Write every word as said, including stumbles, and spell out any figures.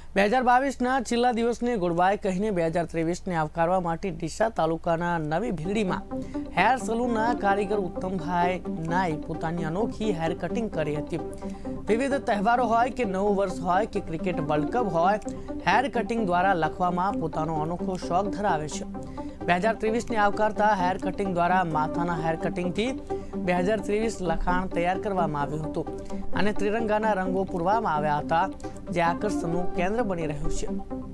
બે હજાર બાવીસના છેલ્લા દિવસને ગુડ બાય કહીને બે હજાર ત્રેવીસને આવકારવા માટે ડીસા તાલુકાના નવી ભીલડીમાં હેર સલૂનના કારીગર ઉત્તમભાઈ નાઈ પોતાની અનોખી હેર કટિંગ કરી હતી। વિવિધ તહેવારો હોય કે નવું વર્ષ હોય કે ક્રિકેટ વર્લ્ડ કપ હોય, હેર કટિંગ દ્વારા લખવામાં પોતાનો અનોખો શોખ ધરાવે છે। બે હજાર ત્રેવીસને આવકારતા હેર કટિંગ દ્વારા માથાના હેર કટિંગથી બે હજાર ત્રેવીસ લખાણ તૈયાર કરવામાં આવ્યું હતું અને ત્રિરંગાના રંગો પૂરવામાં આવ્યા હતા, જે આકર્ષણનું કેન્દ્ર બની રહ્યું છે।